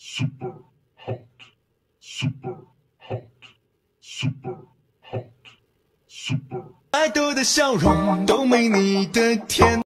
super hot, super hot, super hot, super。爱豆的笑容都没你的甜。